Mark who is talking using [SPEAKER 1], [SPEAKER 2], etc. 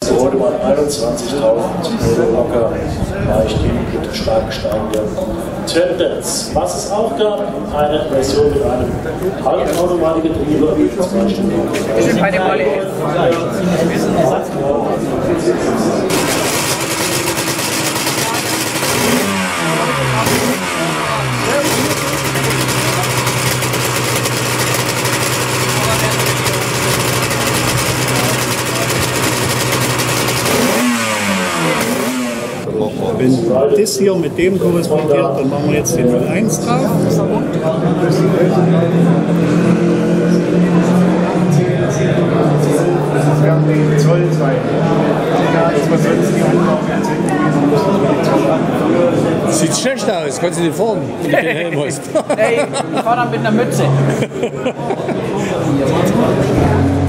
[SPEAKER 1] Heute mal 21.000 € locker leicht mit stark steigender Tendenz. Was es auch gab, eine Version mit einem Halbautomatikgetriebe, zum Beispiel.
[SPEAKER 2] Wir sind bei dem Olli.
[SPEAKER 3] Wenn das hier mit dem korrespondiert, dann machen wir jetzt den 01 drauf.
[SPEAKER 4] Wir haben den Zoll 2.
[SPEAKER 5] Sieht schlecht aus, kannst du nicht fahren, wenn du den Helm hast.
[SPEAKER 2] Hey, ich fahre dann mit einer Mütze.